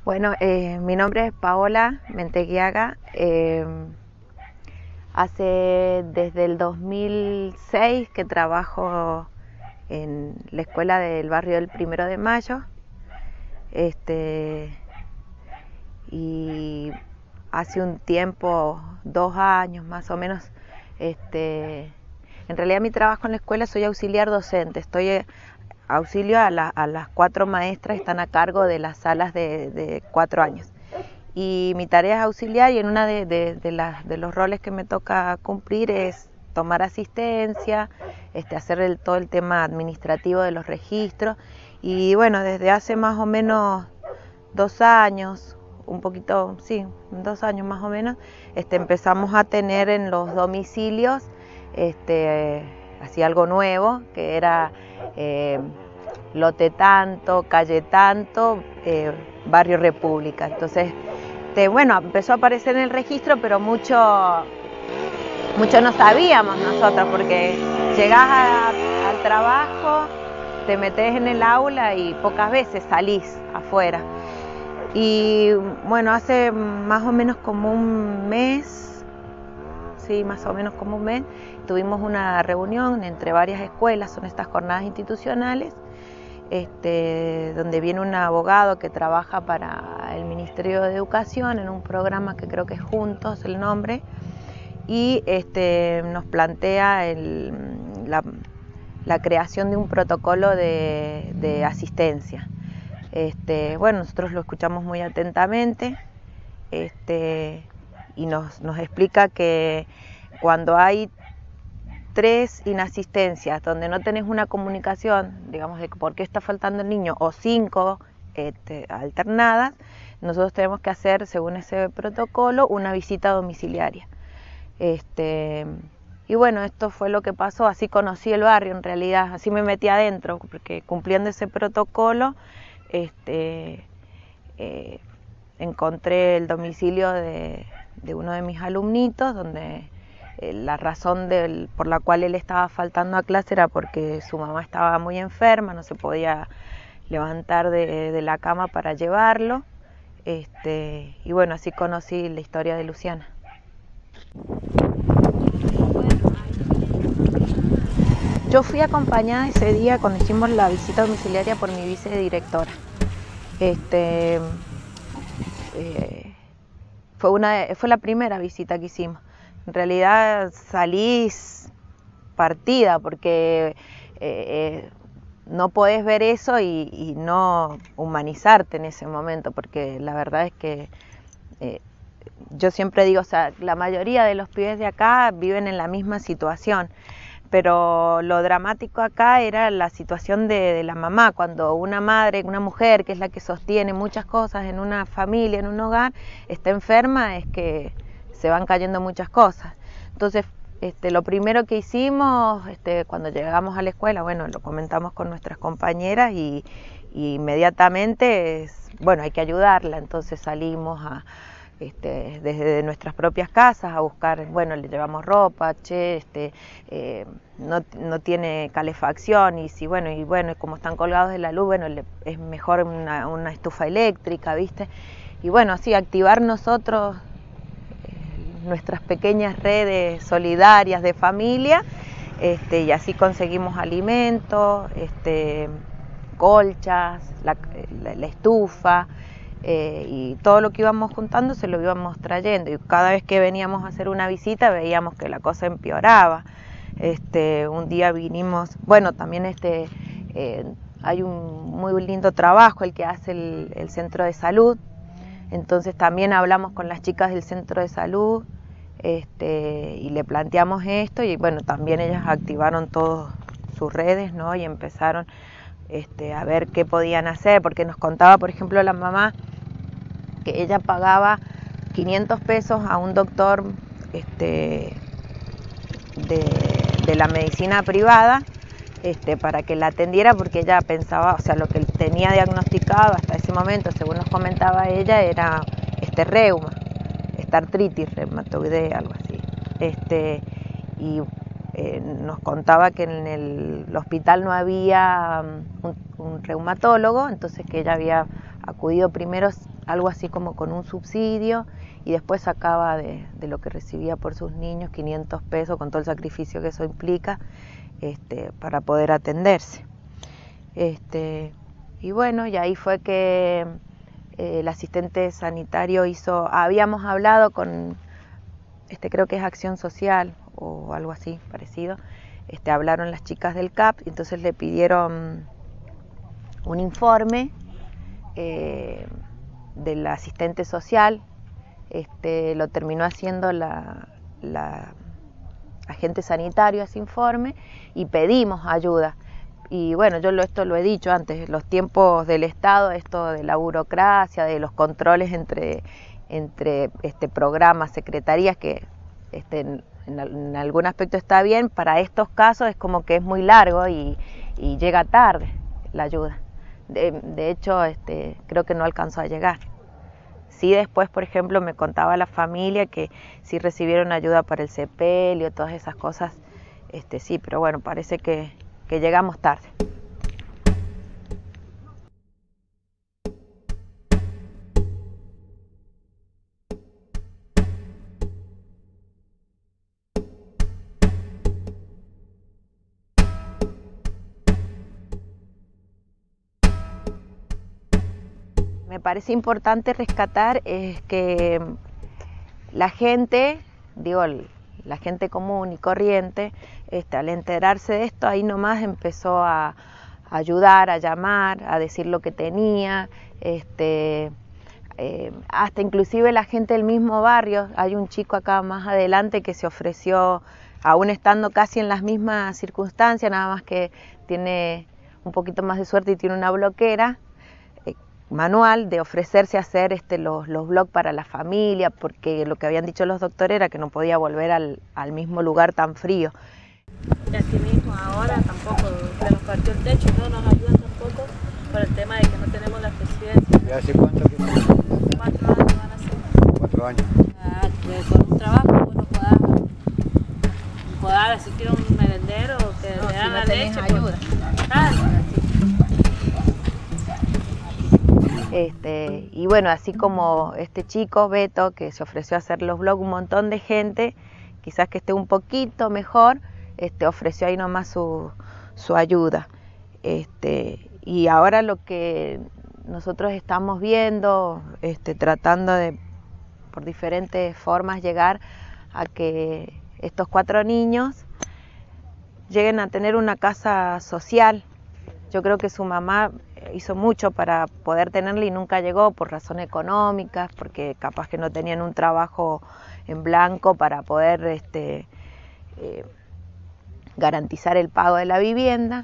Bueno, mi nombre es Paola Menteguiaga. Desde el 2006 que trabajo en la escuela del barrio del 1 de Mayo. Y hace un tiempo, 2 años más o menos, en realidad mi trabajo en la escuela, soy auxiliar docente, auxilio a las 4 maestras que están a cargo de las salas de 4 años. Y mi tarea es auxiliar, y en una de los roles que me toca cumplir es tomar asistencia, hacer todo el tema administrativo de los registros. Y bueno, desde hace más o menos 2 años, un poquito, sí, 2 años más o menos, empezamos a tener en los domicilios así algo nuevo, que era lote tanto, calle tanto, barrio República. Entonces, bueno, empezó a aparecer en el registro, pero mucho no sabíamos nosotros, porque llegás al trabajo, te metés en el aula y pocas veces salís afuera. Y bueno, hace más o menos como un mes, sí, más o menos como un mes, tuvimos una reunión entre varias escuelas, son estas jornadas institucionales, donde viene un abogado que trabaja para el Ministerio de Educación en un programa que creo que es Juntos el nombre, y nos plantea la creación de un protocolo de asistencia. Bueno, nosotros lo escuchamos muy atentamente, y nos explica que cuando hay 3 inasistencias donde no tenés una comunicación, digamos, de por qué está faltando el niño, o 5 alternadas, nosotros tenemos que hacer, según ese protocolo, una visita domiciliaria. Y bueno, esto fue lo que pasó, así conocí el barrio en realidad, así me metí adentro, porque cumpliendo ese protocolo, encontré el domicilio de uno de mis alumnitos, donde la razón por la cual él estaba faltando a clase era porque su mamá estaba muy enferma, no se podía levantar de la cama para llevarlo. Y bueno, así conocí la historia de Luciana. Yo fui acompañada ese día cuando hicimos la visita domiciliaria por mi vicedirectora. Fue la primera visita que hicimos. En realidad salís partida, porque no podés ver eso y no humanizarte en ese momento, porque la verdad es que yo siempre digo, o sea, la mayoría de los pibes de acá viven en la misma situación, pero lo dramático acá era la situación de la mamá, cuando una madre, una mujer, que es la que sostiene muchas cosas en una familia, en un hogar, está enferma, es que se van cayendo muchas cosas. Entonces, lo primero que hicimos, cuando llegamos a la escuela, bueno, lo comentamos con nuestras compañeras y inmediatamente, bueno, hay que ayudarla. Entonces salimos desde nuestras propias casas a buscar, bueno, le llevamos ropa, no tiene calefacción, y como están colgados de la luz, bueno, es mejor una estufa eléctrica, ¿viste? Y bueno, así activar nosotros nuestras pequeñas redes solidarias de familia, y así conseguimos alimentos, colchas, la estufa, y todo lo que íbamos juntando se lo íbamos trayendo, y cada vez que veníamos a hacer una visita veíamos que la cosa empeoraba. Un día vinimos, bueno, también hay un muy lindo trabajo el que hace el centro de salud. Entonces también hablamos con las chicas del centro de salud, y le planteamos esto, y bueno, también ellas activaron todas sus redes, ¿no? Y empezaron a ver qué podían hacer, porque nos contaba, por ejemplo, la mamá, que ella pagaba 500 pesos a un doctor de la medicina privada, para que la atendiera, porque ella pensaba, o sea, lo que tenía diagnosticado hasta ese momento, según nos comentaba ella, era reuma, artritis reumatoidea, algo así. Y nos contaba que en el hospital no había un reumatólogo, entonces que ella había acudido primero algo así como con un subsidio, y después sacaba de lo que recibía por sus niños 500 pesos con todo el sacrificio que eso implica, para poder atenderse. Y bueno, y ahí fue que el asistente sanitario habíamos hablado con, creo que es Acción Social o algo así parecido, hablaron las chicas del CAP, y entonces le pidieron un informe del asistente social. Lo terminó haciendo la agente sanitario ese informe, y pedimos ayuda. Y bueno, yo esto lo he dicho antes, los tiempos del Estado, esto de la burocracia, de los controles entre programas, secretarías, que en algún aspecto está bien, para estos casos es como que es muy largo y llega tarde la ayuda. De hecho, creo que no alcanzó a llegar. Sí, después, por ejemplo, me contaba la familia que sí recibieron ayuda para el sepelio, todas esas cosas, sí, pero bueno, parece que llegamos tarde. Me parece importante rescatar que la gente, la gente común y corriente, al enterarse de esto, ahí nomás empezó a ayudar, a llamar, a decir lo que tenía, hasta inclusive la gente del mismo barrio. Hay un chico acá más adelante que se ofreció, aún estando casi en las mismas circunstancias, nada más que tiene un poquito más de suerte y tiene una bloquera manual, de ofrecerse a hacer los blogs para la familia, porque lo que habían dicho los doctores era que no podía volver al mismo lugar tan frío. Y aquí mismo ahora tampoco se nos partió el techo, no nos ayudan tampoco por el tema de que no tenemos la residencia. ¿Y hace cuánto que estás? 4 años van a ser. 4 años. Con un trabajo uno pueda asistir a un merendero que le dan la leche. Ayuda. Y bueno, así como este chico, Beto, que se ofreció a hacer los blogs, un montón de gente, quizás que esté un poquito mejor, ofreció ahí nomás su ayuda. Y ahora lo que nosotros estamos viendo, tratando de, por diferentes formas, llegar a que estos 4 niños lleguen a tener una casa social. Yo creo que su mamá hizo mucho para poder tenerla y nunca llegó por razones económicas, porque capaz que no tenían un trabajo en blanco para poder garantizar el pago de la vivienda.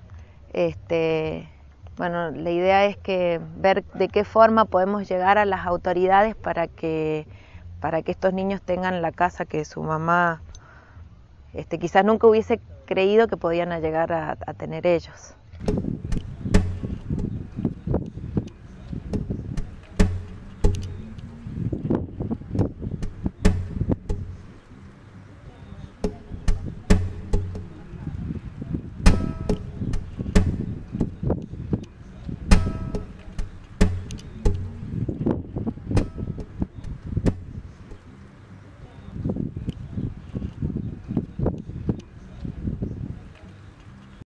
Bueno, la idea es que ver de qué forma podemos llegar a las autoridades para que estos niños tengan la casa que su mamá quizás nunca hubiese creído que podían llegar a tener ellos.